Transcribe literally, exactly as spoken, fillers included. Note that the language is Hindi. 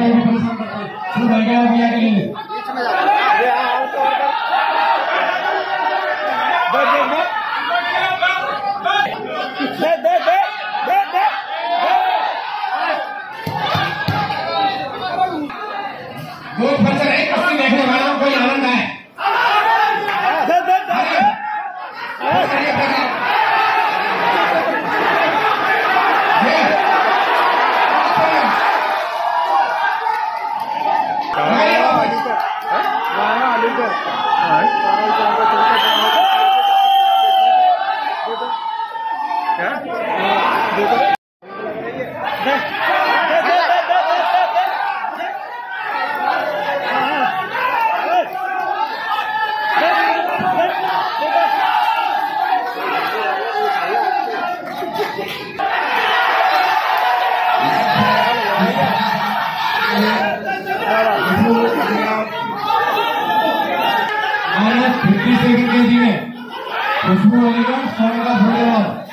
को परेशान करता है। शुरू भाई क्या भैया के लिए दे दे दे दे दे वो बच्चा एक कस्ती देखने वाला कोई आनंद है। दे दे दे फिफ्टी सेकंड के लिए खुशबू अली का सोने का